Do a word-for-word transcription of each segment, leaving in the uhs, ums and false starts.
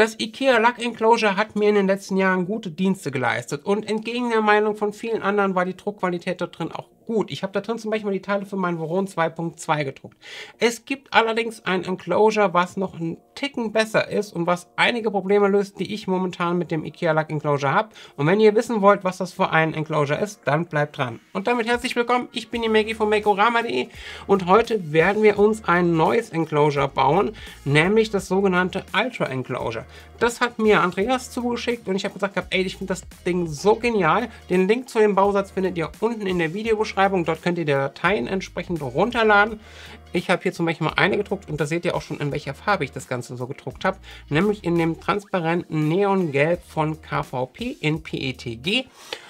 Das IKEA Lug Enclosure hat mir in den letzten Jahren gute Dienste geleistet und entgegen der Meinung von vielen anderen war die Druckqualität da drin auch gut. Ich habe da drin zum Beispiel die Teile für meinen Voron zwei Punkt zwei gedruckt. Es gibt allerdings ein Enclosure, was noch einen Ticken besser ist und was einige Probleme löst, die ich momentan mit dem IKEA Lug Enclosure habe. Und wenn ihr wissen wollt, was das für ein Enclosure ist, dann bleibt dran. Und damit herzlich willkommen, ich bin die Maggie von Makeorama punkt de und heute werden wir uns ein neues Enclosure bauen, nämlich das sogenannte Ultra Enclosure. Das hat mir Andreas zugeschickt und ich habe gesagt, ey, ich finde das Ding so genial. Den Link zu dem Bausatz findet ihr unten in der Videobeschreibung. Dort könnt ihr die Dateien entsprechend runterladen. Ich habe hier zum Beispiel mal eine gedruckt und da seht ihr auch schon, in welcher Farbe ich das Ganze so gedruckt habe. Nämlich in dem transparenten Neongelb von K V P in P E T G.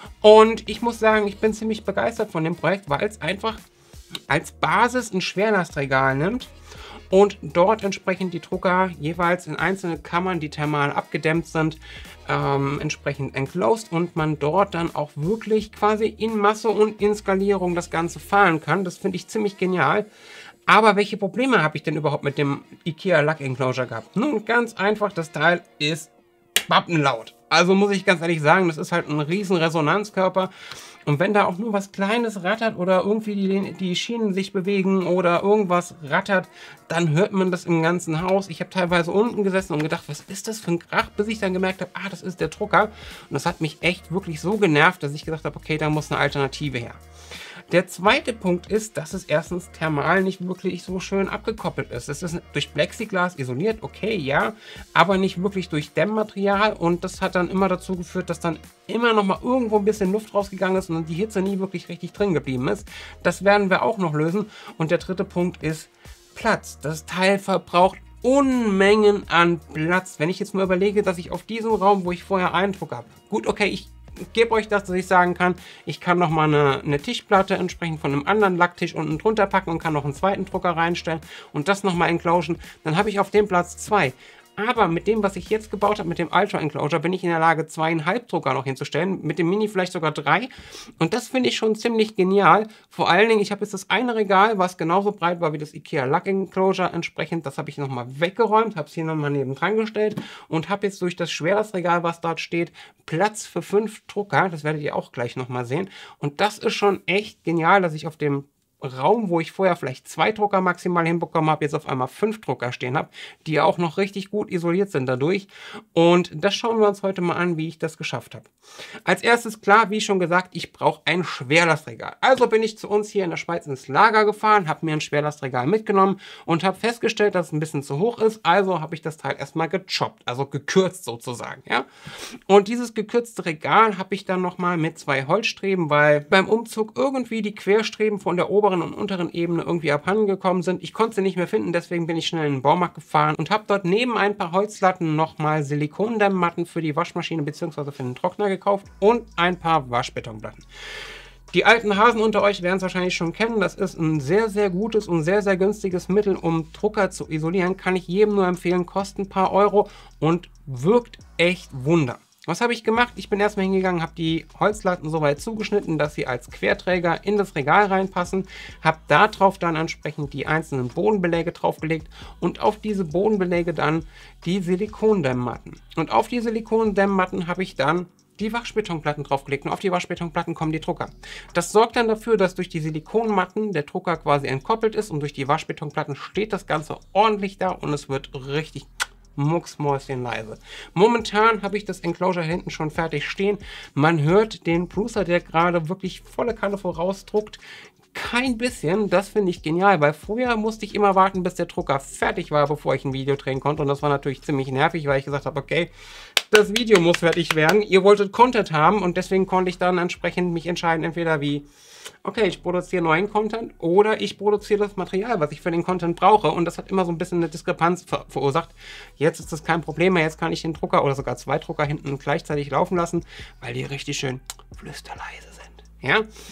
Und ich muss sagen, ich bin ziemlich begeistert von dem Projekt, weil es einfach als Basis ein Schwerlastregal nimmt und dort entsprechend die Drucker jeweils in einzelne Kammern, die thermal abgedämmt sind, ähm, entsprechend enclosed und man dort dann auch wirklich quasi in Masse und in Skalierung das Ganze fahren kann. Das finde ich ziemlich genial. Aber welche Probleme habe ich denn überhaupt mit dem IKEA Lug Enclosure gehabt? Nun, ganz einfach, das Teil ist pappenlaut. Also muss ich ganz ehrlich sagen, das ist halt ein riesen Resonanzkörper. Und wenn da auch nur was Kleines rattert oder irgendwie die, die Schienen sich bewegen oder irgendwas rattert, dann hört man das im ganzen Haus. Ich habe teilweise unten gesessen und gedacht, was ist das für ein Krach, bis ich dann gemerkt habe, ah, das ist der Drucker. Und das hat mich echt wirklich so genervt, dass ich gedacht habe, okay, da muss eine Alternative her. Der zweite Punkt ist, dass es erstens thermal nicht wirklich so schön abgekoppelt ist. Es ist durch Plexiglas isoliert, okay, ja, aber nicht wirklich durch Dämmmaterial und das hat dann immer dazu geführt, dass dann immer noch mal irgendwo ein bisschen Luft rausgegangen ist und die Hitze nie wirklich richtig drin geblieben ist. Das werden wir auch noch lösen. Und der dritte Punkt ist Platz. Das Teil verbraucht Unmengen an Platz. Wenn ich jetzt mal überlege, dass ich auf diesem Raum, wo ich vorher einen Druck habe, gut, okay, ich gebe euch das, dass ich sagen kann, ich kann noch mal eine, eine Tischplatte entsprechend von einem anderen Lacktisch unten drunter packen und kann noch einen zweiten Drucker reinstellen und das noch mal enclosen. Dann habe ich auf dem Platz zwei. Aber mit dem, was ich jetzt gebaut habe, mit dem Ultra Enclosure, bin ich in der Lage, zweieinhalb Drucker noch hinzustellen. Mit dem Mini vielleicht sogar drei. Und das finde ich schon ziemlich genial. Vor allen Dingen, ich habe jetzt das eine Regal, was genauso breit war wie das IKEA Lug Enclosure entsprechend. Das habe ich nochmal weggeräumt, habe es hier nochmal nebendran gestellt und habe jetzt durch das Schwerlastregal, was dort steht, Platz für fünf Drucker. Das werdet ihr auch gleich nochmal sehen. Und das ist schon echt genial, dass ich auf dem Raum, wo ich vorher vielleicht zwei Drucker maximal hinbekommen habe, jetzt auf einmal fünf Drucker stehen habe, die auch noch richtig gut isoliert sind dadurch. Und das schauen wir uns heute mal an, wie ich das geschafft habe. Als erstes, klar, wie schon gesagt, ich brauche ein Schwerlastregal. Also bin ich zu uns hier in der Schweiz ins Lager gefahren, habe mir ein Schwerlastregal mitgenommen und habe festgestellt, dass es ein bisschen zu hoch ist. Also habe ich das Teil erstmal gechoppt, also gekürzt sozusagen. Ja? Und dieses gekürzte Regal habe ich dann nochmal mit zwei Holzstreben, weil beim Umzug irgendwie die Querstreben von der oberen und unteren Ebene irgendwie abhanden gekommen sind. Ich konnte sie nicht mehr finden, deswegen bin ich schnell in den Baumarkt gefahren und habe dort neben ein paar Holzlatten nochmal Silikondämmmatten für die Waschmaschine bzw. für den Trockner gekauft und ein paar Waschbetonplatten. Die alten Hasen unter euch werden es wahrscheinlich schon kennen. Das ist ein sehr, sehr gutes und sehr, sehr günstiges Mittel, um Drucker zu isolieren. Kann ich jedem nur empfehlen, kostet ein paar Euro und wirkt echt Wunder. Was habe ich gemacht? Ich bin erstmal hingegangen, habe die Holzlatten so weit zugeschnitten, dass sie als Querträger in das Regal reinpassen, habe darauf dann entsprechend die einzelnen Bodenbeläge draufgelegt und auf diese Bodenbeläge dann die Silikondämmmatten. Und auf die Silikondämmmatten habe ich dann die Waschbetonplatten draufgelegt und auf die Waschbetonplatten kommen die Drucker. Das sorgt dann dafür, dass durch die Silikonmatten der Drucker quasi entkoppelt ist und durch die Waschbetonplatten steht das Ganze ordentlich da und es wird richtig mucksmäuschenleise. Momentan habe ich das Enclosure hinten schon fertig stehen. Man hört den Prusa, der gerade wirklich volle Kanne vorausdruckt. Kein bisschen, das finde ich genial, weil vorher musste ich immer warten, bis der Drucker fertig war, bevor ich ein Video drehen konnte und das war natürlich ziemlich nervig, weil ich gesagt habe, okay, das Video muss fertig werden, ihr wolltet Content haben und deswegen konnte ich dann entsprechend mich entscheiden, entweder wie, okay, ich produziere neuen Content oder ich produziere das Material, was ich für den Content brauche und das hat immer so ein bisschen eine Diskrepanz ver verursacht. Jetzt ist das kein Problem mehr, jetzt kann ich den Drucker oder sogar zwei Drucker hinten gleichzeitig laufen lassen, weil die richtig schön flüsterleise sind. Ja?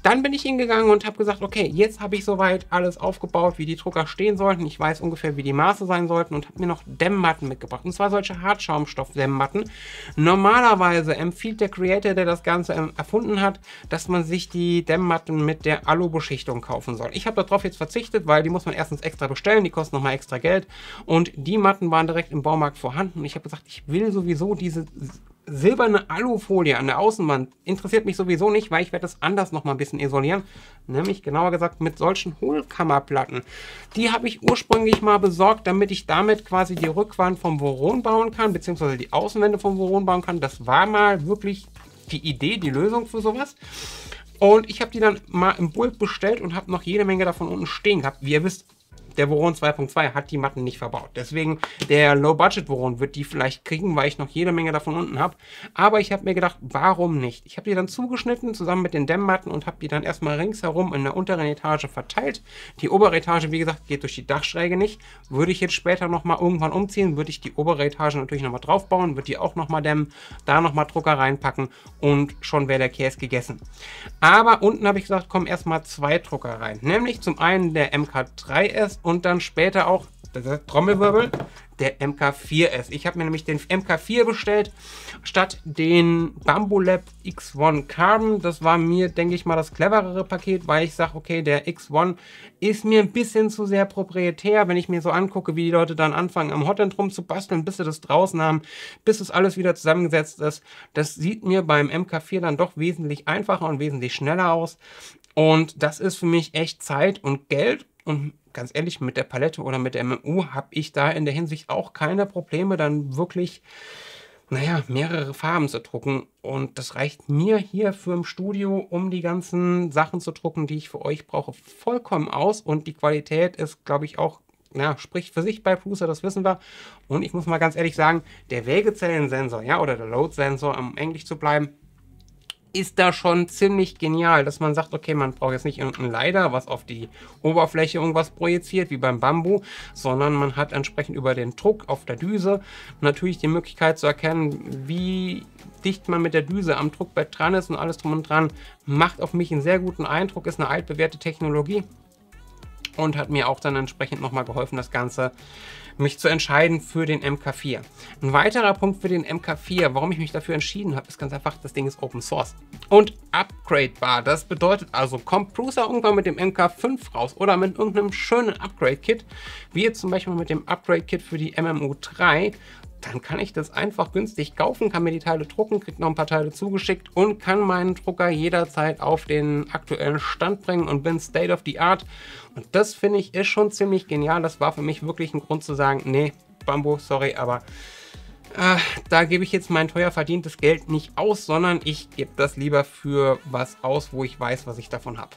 Dann bin ich hingegangen und habe gesagt, okay, jetzt habe ich soweit alles aufgebaut, wie die Drucker stehen sollten. Ich weiß ungefähr, wie die Maße sein sollten und habe mir noch Dämmmatten mitgebracht. Und zwar solche Hartschaumstoff-Dämmmatten. Normalerweise empfiehlt der Creator, der das Ganze erfunden hat, dass man sich die Dämmmatten mit der Alu-Beschichtung kaufen soll. Ich habe darauf jetzt verzichtet, weil die muss man erstens extra bestellen, die kosten nochmal extra Geld. Und die Matten waren direkt im Baumarkt vorhanden. Und ich habe gesagt, ich will sowieso diese silberne Alufolie an der Außenwand, interessiert mich sowieso nicht, weil ich werde das anders noch mal ein bisschen isolieren. Nämlich genauer gesagt mit solchen Hohlkammerplatten. Die habe ich ursprünglich mal besorgt, damit ich damit quasi die Rückwand vom Voron bauen kann, beziehungsweise die Außenwände vom Voron bauen kann. Das war mal wirklich die Idee, die Lösung für sowas. Und ich habe die dann mal im Bulk bestellt und habe noch jede Menge davon unten stehen gehabt. Wie ihr wisst, der Voron zwei Punkt zwei hat die Matten nicht verbaut. Deswegen, der Low-Budget-Voron wird die vielleicht kriegen, weil ich noch jede Menge davon unten habe. Aber ich habe mir gedacht, warum nicht? Ich habe die dann zugeschnitten, zusammen mit den Dämmmatten und habe die dann erstmal ringsherum in der unteren Etage verteilt. Die obere Etage, wie gesagt, geht durch die Dachschräge nicht. Würde ich jetzt später nochmal irgendwann umziehen, würde ich die obere Etage natürlich nochmal drauf bauen, würde die auch nochmal dämmen, da nochmal Drucker reinpacken und schon wäre der Käse gegessen. Aber unten habe ich gesagt, kommen erstmal zwei Drucker rein. Nämlich zum einen der M K drei S und dann später auch, das ist Trommelwirbel, der M K vier S. Ich habe mir nämlich den M K vier bestellt, statt den Bambolab X eins Carbon. Das war mir, denke ich mal, das cleverere Paket, weil ich sage, okay, der X eins ist mir ein bisschen zu sehr proprietär, wenn ich mir so angucke, wie die Leute dann anfangen, am Hotend rum zu basteln, bis sie das draußen haben, bis es alles wieder zusammengesetzt ist. Das sieht mir beim M K vier dann doch wesentlich einfacher und wesentlich schneller aus. Und das ist für mich echt Zeit und Geld. Und ganz ehrlich, mit der Palette oder mit der M M U habe ich da in der Hinsicht auch keine Probleme, dann wirklich, naja, mehrere Farben zu drucken. Und das reicht mir hier für im Studio, um die ganzen Sachen zu drucken, die ich für euch brauche, vollkommen aus. Und die Qualität ist, glaube ich, auch, ja, spricht für sich bei Prusa, das wissen wir. Und ich muss mal ganz ehrlich sagen, der Wägezellensensor, ja, oder der Load-Sensor, um englisch zu bleiben, ist da schon ziemlich genial, dass man sagt, okay, man braucht jetzt nicht irgendein Leider, was auf die Oberfläche irgendwas projiziert, wie beim Bambu, sondern man hat entsprechend über den Druck auf der Düse natürlich die Möglichkeit zu erkennen, wie dicht man mit der Düse am Druckbett dran ist und alles drum und dran. Macht auf mich einen sehr guten Eindruck, ist eine altbewährte Technologie und hat mir auch dann entsprechend nochmal geholfen, das Ganze mich zu entscheiden für den M K vier. Ein weiterer Punkt für den M K vier, warum ich mich dafür entschieden habe, ist ganz einfach, das Ding ist Open Source und upgradebar. Das bedeutet also, kommt Prusa irgendwann mit dem M K fünf raus oder mit irgendeinem schönen Upgrade-Kit, wie jetzt zum Beispiel mit dem Upgrade-Kit für die M M U drei, dann kann ich das einfach günstig kaufen, kann mir die Teile drucken, kriege noch ein paar Teile zugeschickt und kann meinen Drucker jederzeit auf den aktuellen Stand bringen und bin State of the Art. Und das finde ich ist schon ziemlich genial. Das war für mich wirklich ein Grund zu sagen, nee, Bambu, sorry, aber äh, da gebe ich jetzt mein teuer verdientes Geld nicht aus, sondern ich gebe das lieber für was aus, wo ich weiß, was ich davon habe.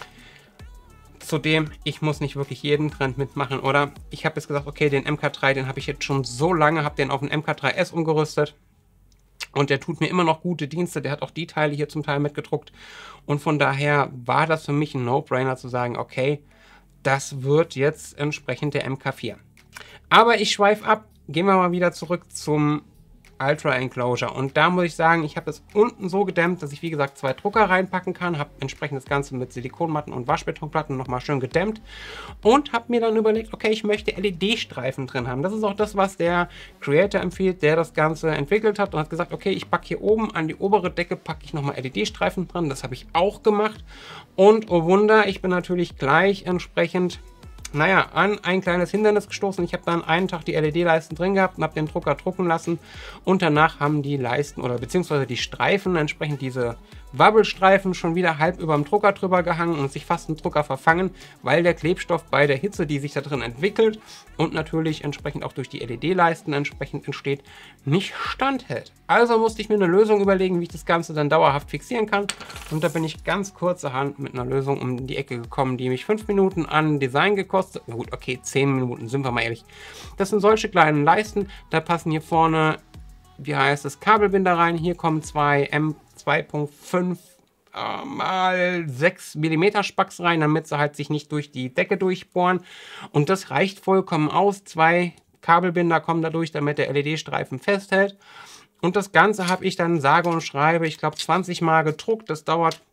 Zudem, ich muss nicht wirklich jeden Trend mitmachen, oder? Ich habe jetzt gesagt, okay, den M K drei, den habe ich jetzt schon so lange, habe den auf den M K drei S umgerüstet. Und der tut mir immer noch gute Dienste. Der hat auch die Teile hier zum Teil mitgedruckt. Und von daher war das für mich ein No-Brainer zu sagen, okay, das wird jetzt entsprechend der M K vier. Aber ich schweife ab. Gehen wir mal wieder zurück zum Ultra Enclosure. Und da muss ich sagen, ich habe es unten so gedämmt, dass ich wie gesagt zwei Drucker reinpacken kann. Habe entsprechend das Ganze mit Silikonmatten und Waschbetonplatten nochmal schön gedämmt. Und habe mir dann überlegt, okay, ich möchte L E D-Streifen drin haben. Das ist auch das, was der Creator empfiehlt, der das Ganze entwickelt hat. Und hat gesagt, okay, ich packe hier oben an die obere Decke, packe ich nochmal L E D-Streifen dran. Das habe ich auch gemacht. Und oh Wunder, ich bin natürlich gleich entsprechend, naja, an ein kleines Hindernis gestoßen. Ich habe dann einen Tag die L E D-Leisten drin gehabt und habe den Drucker drucken lassen. Und danach haben die Leisten oder beziehungsweise die Streifen, entsprechend diese Wabbelstreifen, schon wieder halb über dem Drucker drüber gehangen und sich fast im Drucker verfangen, weil der Klebstoff bei der Hitze, die sich da drin entwickelt und natürlich entsprechend auch durch die L E D-Leisten entsprechend entsteht, nicht standhält. Also musste ich mir eine Lösung überlegen, wie ich das Ganze dann dauerhaft fixieren kann. Und da bin ich ganz kurzerhand mit einer Lösung um die Ecke gekommen, die mich fünf Minuten an Design gekostet. Na gut, okay, zehn Minuten, sind wir mal ehrlich. Das sind solche kleinen Leisten, da passen hier vorne, wie heißt es, Kabelbinder rein. Hier kommen zwei M zwei Punkt fünf äh, mal sechs Millimeter Spacks rein, damit sie halt sich nicht durch die Decke durchbohren. Und das reicht vollkommen aus. Zwei Kabelbinder kommen dadurch, damit der L E D-Streifen festhält. Und das Ganze habe ich dann sage und schreibe, ich glaube zwanzig Mal gedruckt. Das dauert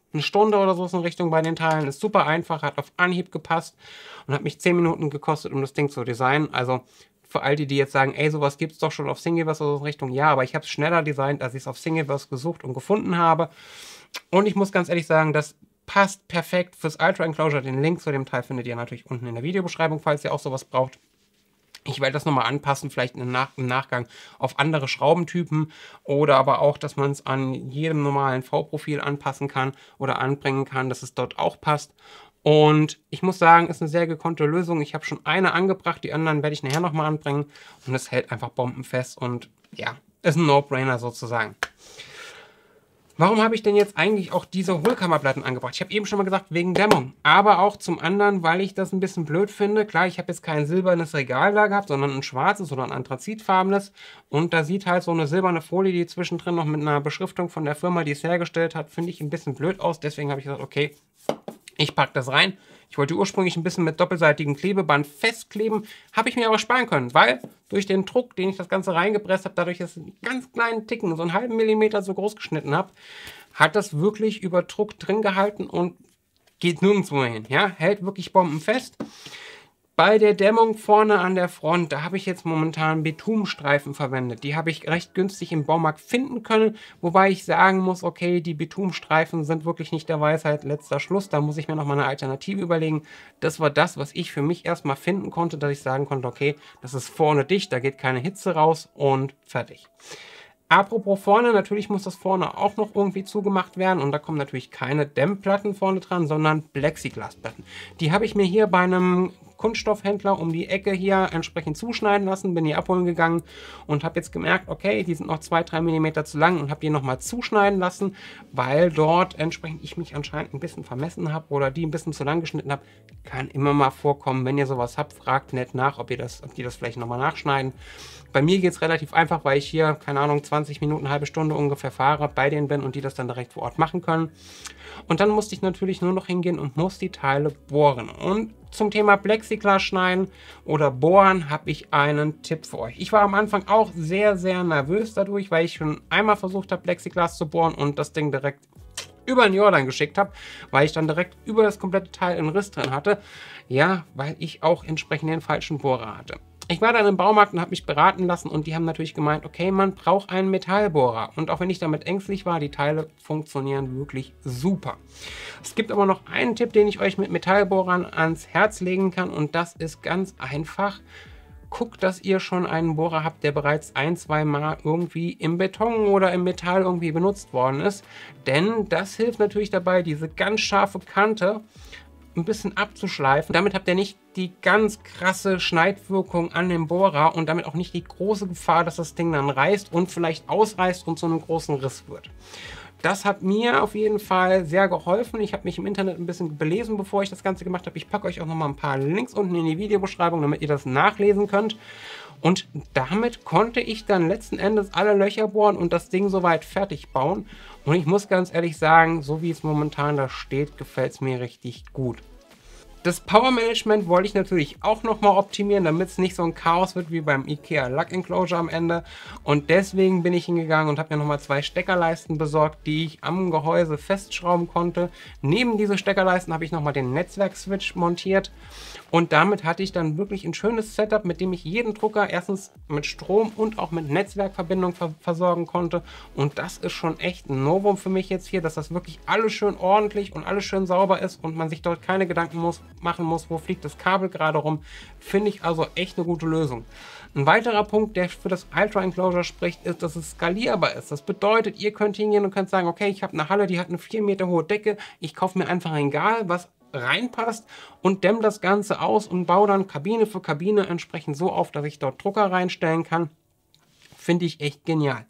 eine Stunde oder so in Richtung bei den Teilen. Ist super einfach, hat auf Anhieb gepasst und hat mich zehn Minuten gekostet, um das Ding zu designen. Also für all die, die jetzt sagen, ey, sowas gibt es doch schon auf Thingiverse oder so in Richtung, ja, aber ich habe es schneller designt, als ich es auf Thingiverse gesucht und gefunden habe. Und ich muss ganz ehrlich sagen, das passt perfekt fürs Ultra Enclosure. Den Link zu dem Teil findet ihr natürlich unten in der Videobeschreibung, falls ihr auch sowas braucht. Ich werde das nochmal anpassen, vielleicht im, Nach im Nachgang auf andere Schraubentypen oder aber auch, dass man es an jedem normalen V-Profil anpassen kann oder anbringen kann, dass es dort auch passt. Und ich muss sagen, ist eine sehr gekonnte Lösung. Ich habe schon eine angebracht, die anderen werde ich nachher nochmal anbringen. Und es hält einfach bombenfest und ja, ist ein No-Brainer sozusagen. Warum habe ich denn jetzt eigentlich auch diese Hohlkammerplatten angebracht? Ich habe eben schon mal gesagt, wegen Dämmung. Aber auch zum anderen, weil ich das ein bisschen blöd finde. Klar, ich habe jetzt kein silbernes Regal da gehabt, sondern ein schwarzes oder ein anthrazitfarbenes. Und da sieht halt so eine silberne Folie, die zwischendrin noch mit einer Beschriftung von der Firma, die es hergestellt hat, finde ich ein bisschen blöd aus. Deswegen habe ich gesagt, okay, ich packe das rein. Ich wollte ursprünglich ein bisschen mit doppelseitigem Klebeband festkleben, habe ich mir aber sparen können, weil durch den Druck, den ich das Ganze reingepresst habe, dadurch, dass ich einen ganz kleinen Ticken, so einen halben Millimeter so groß geschnitten habe, hat das wirklich über Druck drin gehalten und geht nirgendwo mehr hin. Ja? Hält wirklich bombenfest. Bei der Dämmung vorne an der Front, da habe ich jetzt momentan Bitumenstreifen verwendet. Die habe ich recht günstig im Baumarkt finden können, wobei ich sagen muss, okay, die Bitumenstreifen sind wirklich nicht der Weisheit letzter Schluss. Da muss ich mir nochmal eine Alternative überlegen. Das war das, was ich für mich erstmal finden konnte, dass ich sagen konnte, okay, das ist vorne dicht, da geht keine Hitze raus und fertig. Apropos vorne, natürlich muss das vorne auch noch irgendwie zugemacht werden und da kommen natürlich keine Dämmplatten vorne dran, sondern Plexiglasplatten. Die habe ich mir hier bei einem Kunststoffhändler um die Ecke hier entsprechend zuschneiden lassen, bin hier abholen gegangen und habe jetzt gemerkt, okay, die sind noch zwei bis drei Millimeter zu lang und habe die nochmal zuschneiden lassen, weil dort entsprechend ich mich anscheinend ein bisschen vermessen habe oder die ein bisschen zu lang geschnitten habe. Kann immer mal vorkommen, wenn ihr sowas habt, fragt nett nach, ob ihr das, ob die das vielleicht nochmal nachschneiden. Bei mir geht es relativ einfach, weil ich hier, keine Ahnung, zwanzig Minuten, eine halbe Stunde ungefähr fahre, bei denen bin und die das dann direkt vor Ort machen können. Und dann musste ich natürlich nur noch hingehen und muss die Teile bohren. Und zum Thema Plexiglas schneiden oder bohren habe ich einen Tipp für euch. Ich war am Anfang auch sehr, sehr nervös dadurch, weil ich schon einmal versucht habe, Plexiglas zu bohren und das Ding direkt über den Jordan geschickt habe, weil ich dann direkt über das komplette Teil einen Riss drin hatte. Ja, weil ich auch entsprechend den falschen Bohrer hatte. Ich war dann im Baumarkt und habe mich beraten lassen und die haben natürlich gemeint, okay, man braucht einen Metallbohrer. Und auch wenn ich damit ängstlich war, die Teile funktionieren wirklich super. Es gibt aber noch einen Tipp, den ich euch mit Metallbohrern ans Herz legen kann und das ist ganz einfach. Guckt, dass ihr schon einen Bohrer habt, der bereits ein, zwei Mal irgendwie im Beton oder im Metall irgendwie benutzt worden ist. Denn das hilft natürlich dabei, diese ganz scharfe Kante ein bisschen abzuschleifen. Damit habt ihr nicht die ganz krasse Schneidwirkung an dem Bohrer und damit auch nicht die große Gefahr, dass das Ding dann reißt und vielleicht ausreißt und zu einem großen Riss wird. Das hat mir auf jeden Fall sehr geholfen. Ich habe mich im Internet ein bisschen belesen, bevor ich das Ganze gemacht habe. Ich packe euch auch noch mal ein paar Links unten in die Videobeschreibung, damit ihr das nachlesen könnt. Und damit konnte ich dann letzten Endes alle Löcher bohren und das Ding soweit fertig bauen. Und ich muss ganz ehrlich sagen, so wie es momentan da steht, gefällt es mir richtig gut. Das Power Management wollte ich natürlich auch nochmal optimieren, damit es nicht so ein Chaos wird wie beim IKEA Lug Enclosure am Ende. Und deswegen bin ich hingegangen und habe mir nochmal zwei Steckerleisten besorgt, die ich am Gehäuse festschrauben konnte. Neben diese Steckerleisten habe ich nochmal den Netzwerkswitch montiert. Und damit hatte ich dann wirklich ein schönes Setup, mit dem ich jeden Drucker erstens mit Strom und auch mit Netzwerkverbindung ver versorgen konnte. Und das ist schon echt ein Novum für mich jetzt hier, dass das wirklich alles schön ordentlich und alles schön sauber ist und man sich dort keine Gedanken muss, machen muss, wo fliegt das Kabel gerade rum. Finde ich also echt eine gute Lösung. Ein weiterer Punkt, der für das Ultra Enclosure spricht, ist, dass es skalierbar ist. Das bedeutet, ihr könnt hingehen und könnt sagen, okay, ich habe eine Halle, die hat eine vier Meter hohe Decke, ich kaufe mir einfach ein Regal, was reinpasst und dämme das Ganze aus und baue dann Kabine für Kabine entsprechend so auf, dass ich dort Drucker reinstellen kann. Finde ich echt genial.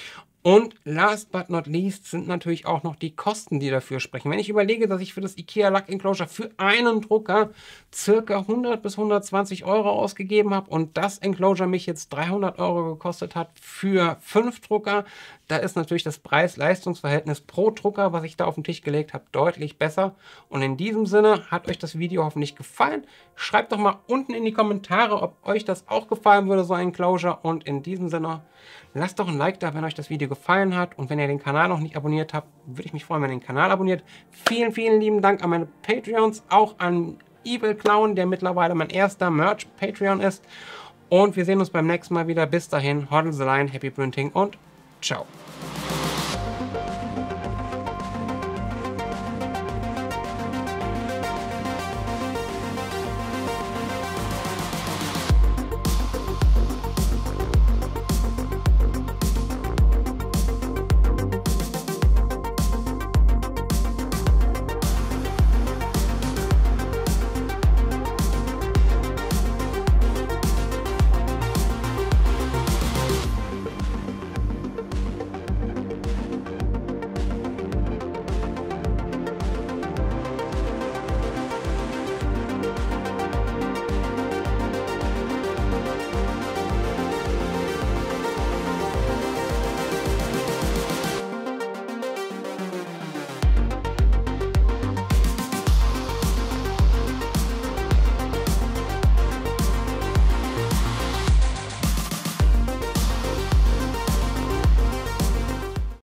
Und last but not least sind natürlich auch noch die Kosten, die dafür sprechen. Wenn ich überlege, dass ich für das IKEA Lug Enclosure für einen Drucker circa hundert bis hundertzwanzig Euro ausgegeben habe und das Enclosure mich jetzt dreihundert Euro gekostet hat für fünf Drucker, da ist natürlich das Preis-Leistungs-Verhältnis pro Drucker, was ich da auf den Tisch gelegt habe, deutlich besser. Und in diesem Sinne hat euch das Video hoffentlich gefallen. Schreibt doch mal unten in die Kommentare, ob euch das auch gefallen würde, so ein Enclosure. Und in diesem Sinne, lasst doch ein Like da, wenn euch das Video gefallen hat. gefallen hat. Und wenn ihr den Kanal noch nicht abonniert habt, würde ich mich freuen, wenn ihr den Kanal abonniert. Vielen, vielen lieben Dank an meine Patreons, auch an Evil Clown, der mittlerweile mein erster Merch-Patreon ist. Und wir sehen uns beim nächsten Mal wieder. Bis dahin, hodl the line, happy printing und ciao.